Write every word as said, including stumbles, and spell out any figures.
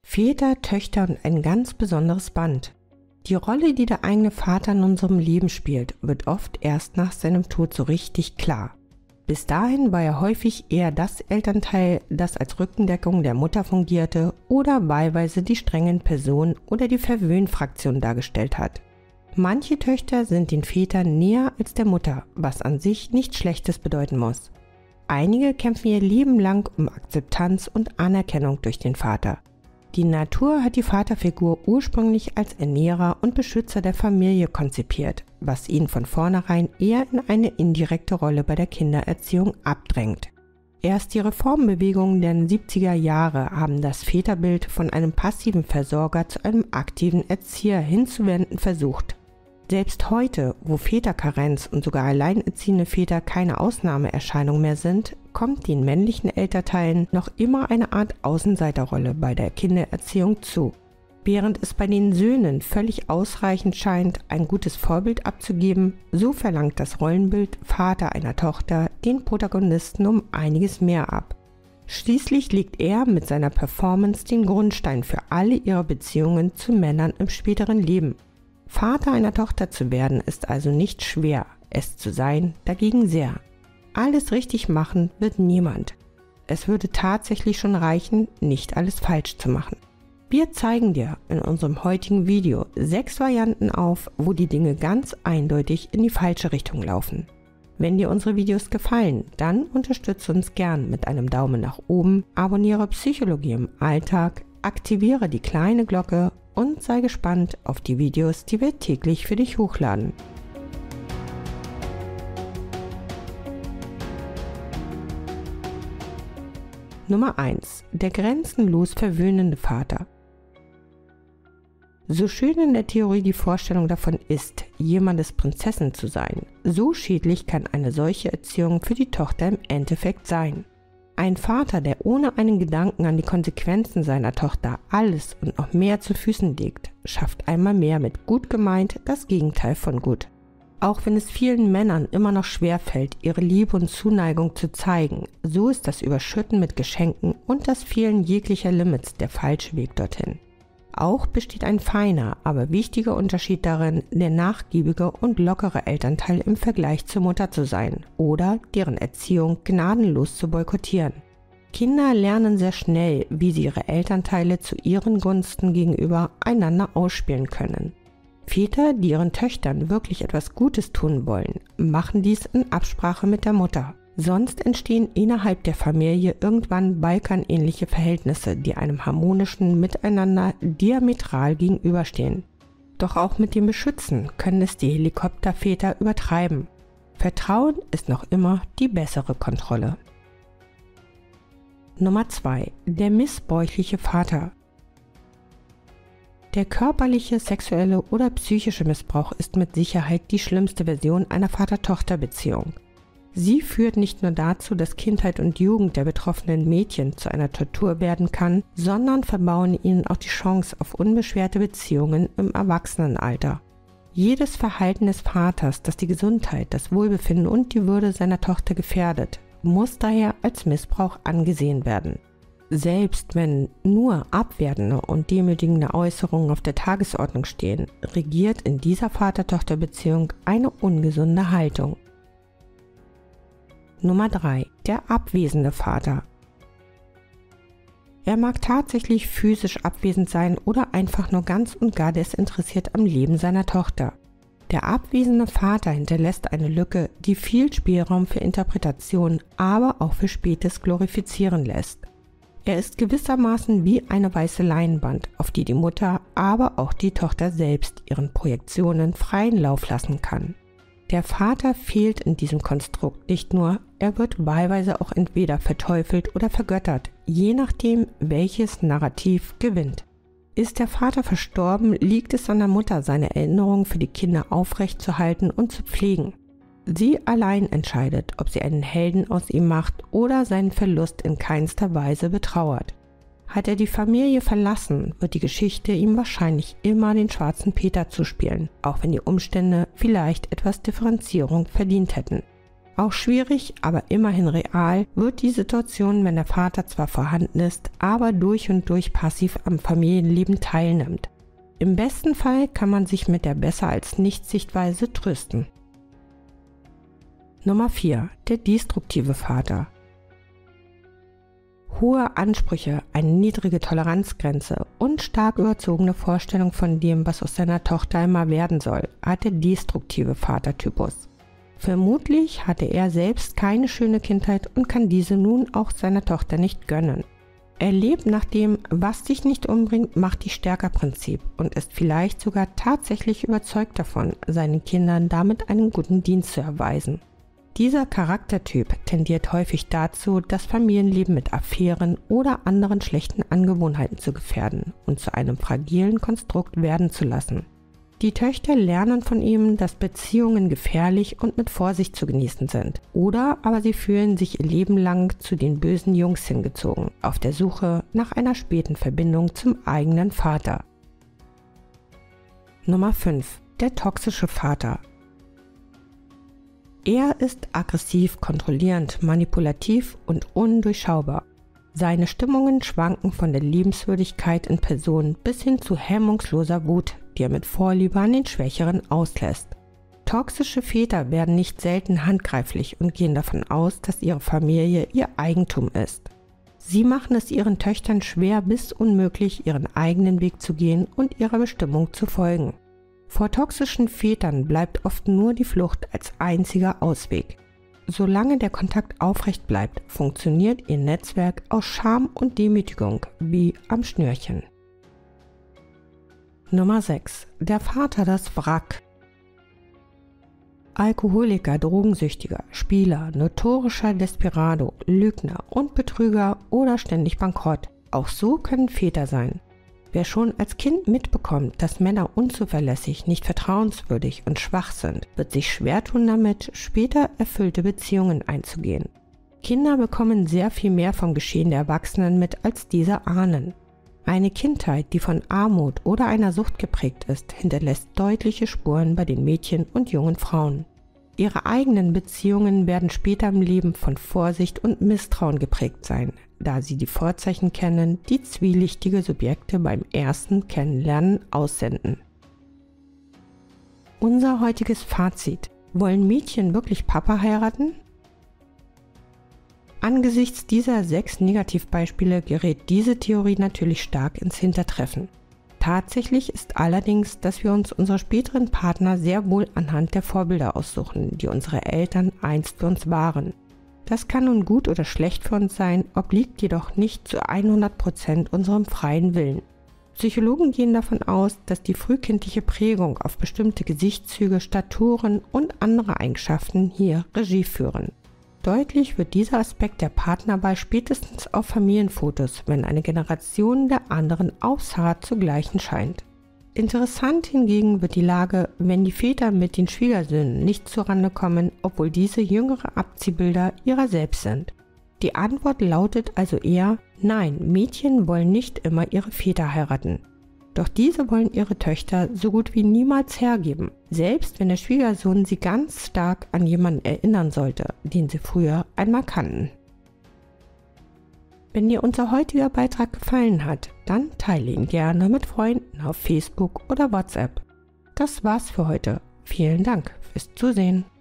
Väter, Töchter und ein ganz besonderes Band. Die Rolle, die der eigene Vater in unserem Leben spielt, wird oft erst nach seinem Tod so richtig klar. Bis dahin war er häufig eher das Elternteil, das als Rückendeckung der Mutter fungierte oder wahlweise die strengen Person oder die Verwöhnfraktion dargestellt hat. Manche Töchter sind den Vätern näher als der Mutter, was an sich nichts Schlechtes bedeuten muss. Einige kämpfen ihr Leben lang um Akzeptanz und Anerkennung durch den Vater. Die Natur hat die Vaterfigur ursprünglich als Ernährer und Beschützer der Familie konzipiert, was ihn von vornherein eher in eine indirekte Rolle bei der Kindererziehung abdrängt. Erst die Reformbewegungen der siebziger Jahre haben das Väterbild von einem passiven Versorger zu einem aktiven Erzieher hinzuwenden versucht. Selbst heute, wo Väterkarenz und sogar alleinerziehende Väter keine Ausnahmeerscheinung mehr sind, kommt den männlichen Elternteilen noch immer eine Art Außenseiterrolle bei der Kindererziehung zu. Während es bei den Söhnen völlig ausreichend scheint, ein gutes Vorbild abzugeben, so verlangt das Rollenbild Vater einer Tochter den Protagonisten um einiges mehr ab. Schließlich legt er mit seiner Performance den Grundstein für alle ihre Beziehungen zu Männern im späteren Leben. Vater einer Tochter zu werden ist also nicht schwer, es zu sein dagegen sehr. Alles richtig machen wird niemand. Es würde tatsächlich schon reichen, nicht alles falsch zu machen. Wir zeigen dir in unserem heutigen Video sechs Varianten auf, wo die Dinge ganz eindeutig in die falsche Richtung laufen. Wenn dir unsere Videos gefallen, dann unterstütze uns gern mit einem Daumen nach oben, abonniere Psychologie im Alltag, aktiviere die kleine Glocke und sei gespannt auf die Videos, die wir täglich für dich hochladen. Nummer eins. Der grenzenlos verwöhnende Vater. So schön in der Theorie die Vorstellung davon ist, jemandes Prinzessin zu sein, so schädlich kann eine solche Erziehung für die Tochter im Endeffekt sein. Ein Vater, der ohne einen Gedanken an die Konsequenzen seiner Tochter alles und noch mehr zu Füßen legt, schafft einmal mehr mit gut gemeint das Gegenteil von gut. Auch wenn es vielen Männern immer noch schwerfällt, ihre Liebe und Zuneigung zu zeigen, so ist das Überschütten mit Geschenken und das Fehlen jeglicher Limits der falsche Weg dorthin. Auch besteht ein feiner, aber wichtiger Unterschied darin, der nachgiebige und lockere Elternteil im Vergleich zur Mutter zu sein oder deren Erziehung gnadenlos zu boykottieren. Kinder lernen sehr schnell, wie sie ihre Elternteile zu ihren Gunsten gegenüber einander ausspielen können. Väter, die ihren Töchtern wirklich etwas Gutes tun wollen, machen dies in Absprache mit der Mutter. Sonst entstehen innerhalb der Familie irgendwann balkanähnliche Verhältnisse, die einem harmonischen Miteinander diametral gegenüberstehen. Doch auch mit dem Beschützen können es die Helikopterväter übertreiben. Vertrauen ist noch immer die bessere Kontrolle. Nummer zwei. Der missbräuchliche Vater. Der körperliche, sexuelle oder psychische Missbrauch ist mit Sicherheit die schlimmste Version einer Vater-Tochter-Beziehung. Sie führt nicht nur dazu, dass Kindheit und Jugend der betroffenen Mädchen zu einer Tortur werden kann, sondern verbauen ihnen auch die Chance auf unbeschwerte Beziehungen im Erwachsenenalter. Jedes Verhalten des Vaters, das die Gesundheit, das Wohlbefinden und die Würde seiner Tochter gefährdet, muss daher als Missbrauch angesehen werden. Selbst wenn nur abwertende und demütigende Äußerungen auf der Tagesordnung stehen, regiert in dieser Vater-Tochter-Beziehung eine ungesunde Haltung. Nummer drei. Der abwesende Vater. Er mag tatsächlich physisch abwesend sein oder einfach nur ganz und gar desinteressiert am Leben seiner Tochter. Der abwesende Vater hinterlässt eine Lücke, die viel Spielraum für Interpretation, aber auch für spätes glorifizieren lässt. Er ist gewissermaßen wie eine weiße Leinwand, auf die die Mutter, aber auch die Tochter selbst ihren Projektionen freien Lauf lassen kann. Der Vater fehlt in diesem Konstrukt nicht nur, er wird wahlweise auch entweder verteufelt oder vergöttert, je nachdem, welches Narrativ gewinnt. Ist der Vater verstorben, liegt es an der Mutter, seine Erinnerungen für die Kinder aufrechtzuerhalten und zu pflegen. Sie allein entscheidet, ob sie einen Helden aus ihm macht oder seinen Verlust in keinster Weise betrauert. Hat er die Familie verlassen, wird die Geschichte ihm wahrscheinlich immer den schwarzen Peter zuspielen, auch wenn die Umstände vielleicht etwas Differenzierung verdient hätten. Auch schwierig, aber immerhin real wird die Situation, wenn der Vater zwar vorhanden ist, aber durch und durch passiv am Familienleben teilnimmt. Im besten Fall kann man sich mit der Besser-als-Nichts-Sichtweise trösten. Nummer vier. Der destruktive Vater. Hohe Ansprüche, eine niedrige Toleranzgrenze und stark überzogene Vorstellung von dem, was aus seiner Tochter einmal werden soll, hat der destruktive Vatertypus. Vermutlich hatte er selbst keine schöne Kindheit und kann diese nun auch seiner Tochter nicht gönnen. Er lebt nach dem „Was dich nicht umbringt, macht dich stärker" Prinzip und ist vielleicht sogar tatsächlich überzeugt davon, seinen Kindern damit einen guten Dienst zu erweisen. Dieser Charaktertyp tendiert häufig dazu, das Familienleben mit Affären oder anderen schlechten Angewohnheiten zu gefährden und zu einem fragilen Konstrukt werden zu lassen. Die Töchter lernen von ihm, dass Beziehungen gefährlich und mit Vorsicht zu genießen sind. Oder aber sie fühlen sich ihr Leben lang zu den bösen Jungs hingezogen, auf der Suche nach einer späten Verbindung zum eigenen Vater. Nummer fünf. Der toxische Vater. Er ist aggressiv, kontrollierend, manipulativ und undurchschaubar. Seine Stimmungen schwanken von der Liebenswürdigkeit in Person bis hin zu hemmungsloser Wut, die er mit Vorliebe an den Schwächeren auslässt. Toxische Väter werden nicht selten handgreiflich und gehen davon aus, dass ihre Familie ihr Eigentum ist. Sie machen es ihren Töchtern schwer bis unmöglich, ihren eigenen Weg zu gehen und ihrer Bestimmung zu folgen. Vor toxischen Vätern bleibt oft nur die Flucht als einziger Ausweg. Solange der Kontakt aufrecht bleibt, funktioniert ihr Netzwerk aus Scham und Demütigung wie am Schnürchen. Nummer sechs. Der Vater das Wrack. Alkoholiker, Drogensüchtiger, Spieler, notorischer Desperado, Lügner und Betrüger oder ständig bankrott. Auch so können Väter sein. Wer schon als Kind mitbekommt, dass Männer unzuverlässig, nicht vertrauenswürdig und schwach sind, wird sich schwer tun damit, später erfüllte Beziehungen einzugehen. Kinder bekommen sehr viel mehr vom Geschehen der Erwachsenen mit, als diese ahnen. Eine Kindheit, die von Armut oder einer Sucht geprägt ist, hinterlässt deutliche Spuren bei den Mädchen und jungen Frauen. Ihre eigenen Beziehungen werden später im Leben von Vorsicht und Misstrauen geprägt sein, da sie die Vorzeichen kennen, die zwielichtige Subjekte beim ersten Kennenlernen aussenden. Unser heutiges Fazit: Wollen Mädchen wirklich Papa heiraten? Angesichts dieser sechs Negativbeispiele gerät diese Theorie natürlich stark ins Hintertreffen. Tatsächlich ist allerdings, dass wir uns unsere späteren Partner sehr wohl anhand der Vorbilder aussuchen, die unsere Eltern einst für uns waren. Das kann nun gut oder schlecht für uns sein, obliegt jedoch nicht zu hundert Prozent unserem freien Willen. Psychologen gehen davon aus, dass die frühkindliche Prägung auf bestimmte Gesichtszüge, Staturen und andere Eigenschaften hier Regie führen. Deutlich wird dieser Aspekt der Partnerwahl spätestens auf Familienfotos, wenn eine Generation der anderen aufs Haar zu gleichen scheint. Interessant hingegen wird die Lage, wenn die Väter mit den Schwiegersöhnen nicht zurande kommen, obwohl diese jüngere Abziehbilder ihrer selbst sind. Die Antwort lautet also eher: Nein, Mädchen wollen nicht immer ihre Väter heiraten. Doch diese wollen ihre Töchter so gut wie niemals hergeben, selbst wenn der Schwiegersohn sie ganz stark an jemanden erinnern sollte, den sie früher einmal kannten. Wenn dir unser heutiger Beitrag gefallen hat, dann teile ihn gerne mit Freunden auf Facebook oder WhatsApp. Das war's für heute. Vielen Dank fürs Zusehen.